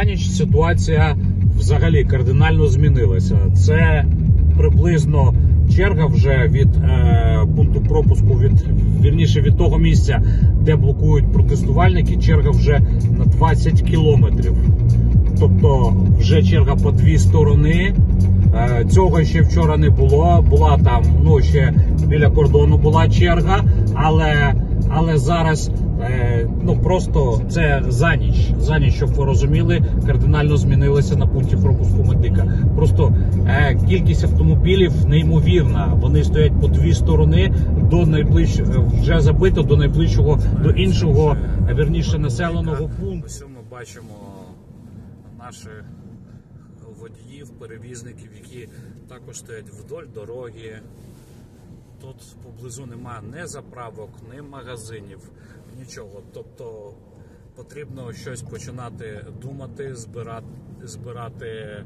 ніч ситуація взагалі кардинально змінилася. Це приблизно черга вже від пункту пропуску, вірніше від того місця, де блокують протестувальники, черга вже на 20 кілометрів. Тобто вже черга по дві сторони. Цього ще вчора не було. Була там, ну, ще біля кордону була черга, але зараз, ну, просто це за ніч, щоб ви розуміли, кардинально змінилося на пункті пропуску Медика. Просто кількість автомобілів неймовірна. Вони стоять по дві сторони, вже забито до найближчого, до іншого, вірніше, населеного пункту. Ось ми бачимо наших водіїв, перевізників, які також стоять вдоль дороги. Тут поблизу немає ні заправок, ні магазинів, нічого. Тобто потрібно щось починати думати, збирати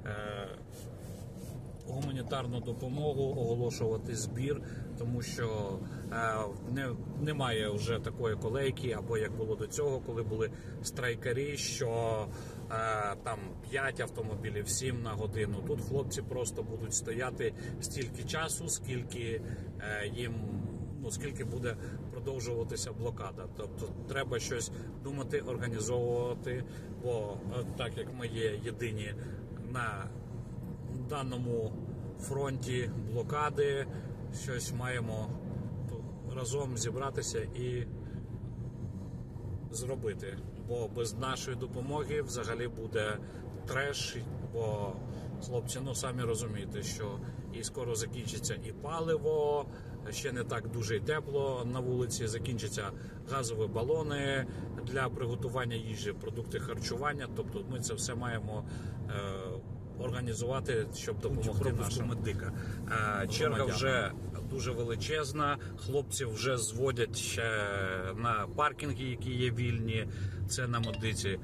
гуманітарну допомогу, оголошувати збір, тому що немає вже такої колейки, або як було до цього, коли були страйкарі, що там 5 автомобілів, 7 на годину. Тут хлопці просто будуть стояти стільки часу, скільки їм, ну, скільки буде продовжуватися блокада. Тобто треба щось думати, організовувати, бо так як ми є єдині на даному фронті блокади, щось маємо разом зібратися і зробити. Бо без нашої допомоги взагалі буде треш, бо хлопці, ну, самі розумієте, що і скоро закінчиться і паливо, ще не так дуже й тепло на вулиці, закінчаться газові балони для приготування їжі, продукти харчування, тобто ми це все маємо організувати, щоб допомогти нашим Медика. Черга вже дуже величезна, хлопців вже зводять на паркінги, які є вільні, це на Медиці.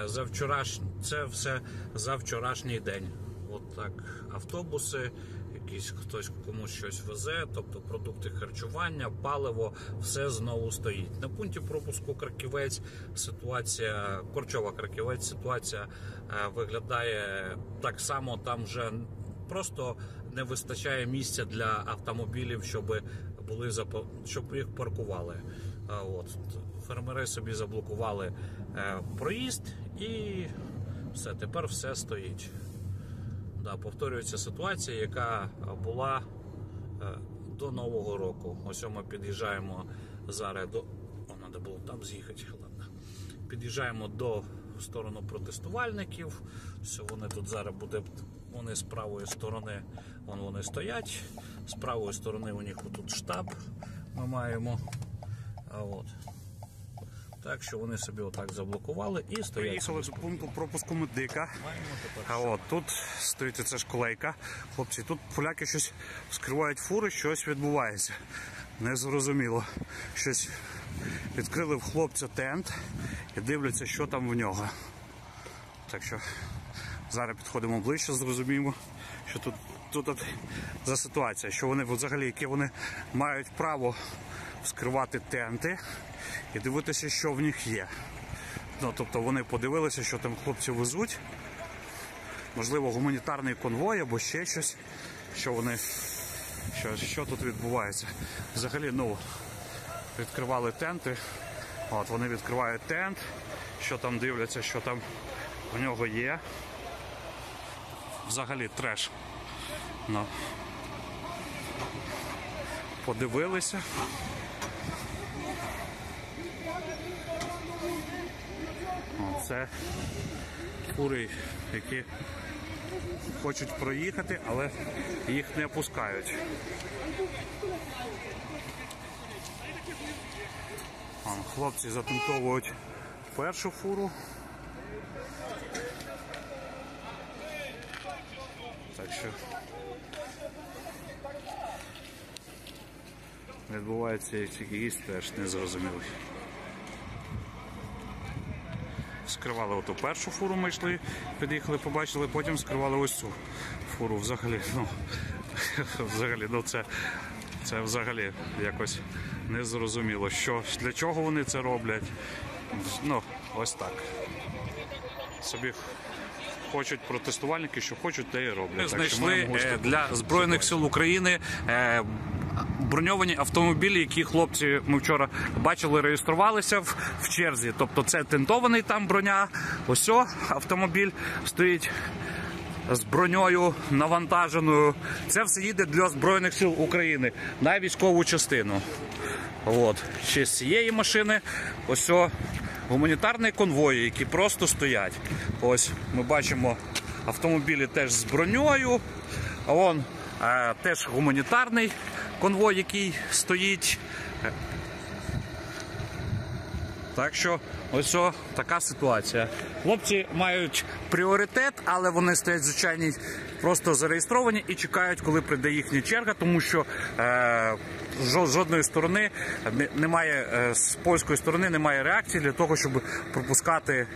Це все за вчорашній день. От так, автобуси, хтось комусь щось везе, тобто продукти харчування, паливо, все знову стоїть. На пункті пропуску Краківець ситуація, Корчова-Краківець, ситуація виглядає так само, там вже просто не вистачає місця для автомобілів, щоб їх паркували. От. Фермери собі заблокували проїзд і все, тепер все стоїть. Да, повторюється ситуація, яка була до Нового року. Ось ми під'їжджаємо зараз до... Треба було там з'їхати. Ладно. Під'їжджаємо до сторону протестувальників. Все, вони тут зараз будуть, вони з правої сторони, вони стоять. З правої сторони у них тут штаб ми маємо. От. Так що вони собі отак заблокували і стоять. Приїхали до пункту пропуску Медика. А от тут стоїть ця школейка. Хлопці, тут поляки щось вскривають фури, щось відбувається. Незрозуміло. Щось відкрили в хлопця тент і дивляться, що там в нього. Так що зараз підходимо ближче, зрозуміємо, що тут за ситуація, що вони взагалі, яке вони мають право вскривати тенти і дивитися, що в них є. Ну, тобто вони подивилися, що там хлопці везуть, можливо, гуманітарний конвой або ще щось, що тут відбувається. Взагалі, ну, відкривали тенти, от вони відкривають тент, що там дивляться, що там в нього є. Взагалі треш. Ну. Подивилися. Це фури, які хочуть проїхати, але їх не пускають. Хлопці затинтовують першу фуру. Так що відбувається якийсь теж незрозумілий. Скривали оту першу фуру, ми йшли, під'їхали, побачили, потім скривали ось цю фуру. Взагалі, це взагалі якось незрозуміло, для чого вони це роблять. Ну, ось так. собі хочуть протестувальники, що хочуть, те і роблять. Ми Так що знайшли маємо ось таку для Збройних сил України броньовані автомобілі, які хлопці ми вчора бачили, реєструвалися в черзі. Тобто це тентований там броня. Ось автомобіль стоїть з броньою навантаженою. Це все їде для Збройних сил України на військову частину. От. Ще з цієї машини ось гуманітарні конвої, які просто стоять. Ось ми бачимо автомобілі теж з броньою. А вон теж гуманітарний конвой, який стоїть. Так що ось така ситуація. Хлопці мають пріоритет, але вони стоять звичайні, просто зареєстровані і чекають, коли прийде їхня черга, тому що жодної сторони немає, з польської сторони немає реакції для того, щоб пропускати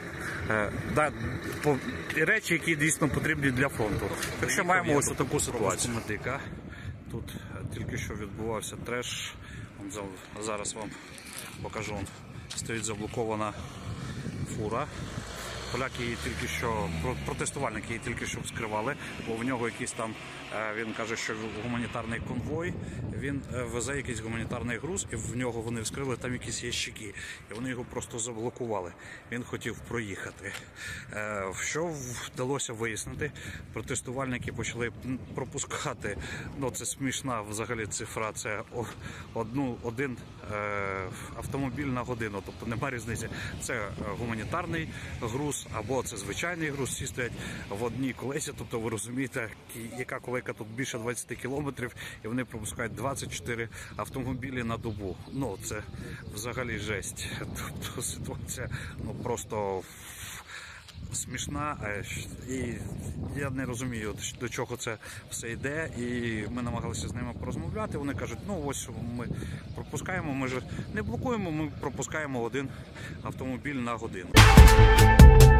речі, які дійсно потрібні для фронту. Так що маємо ось таку ситуацію. Тут тільки що відбувався треш. Зараз вам покажу. Стоїть заблокована фура. Поляки її тільки що, протестувальники її тільки що вскривали, бо в нього якийсь там, він каже, що гуманітарний конвой, він везе якийсь гуманітарний груз, і в нього вони вскрили, там якісь ящики, і вони його просто заблокували. Він хотів проїхати. Що вдалося вияснити? Протестувальники почали пропускати, ну це смішна взагалі цифра, це один автомобіль на годину, тобто нема різниці. Це гуманітарний груз, або це звичайний груз, всі стоять в одній колесі, тобто ви розумієте, яка колейка тут більше 20 кілометрів, і вони пропускають 24 автомобілі на добу. Ну, це взагалі жесть. Тобто ситуація просто смішна, і я не розумію, до чого це все йде, і ми намагалися з ними порозмовляти, вони кажуть, ну ось ми пропускаємо, ми ж не блокуємо, ми пропускаємо один автомобіль на годину.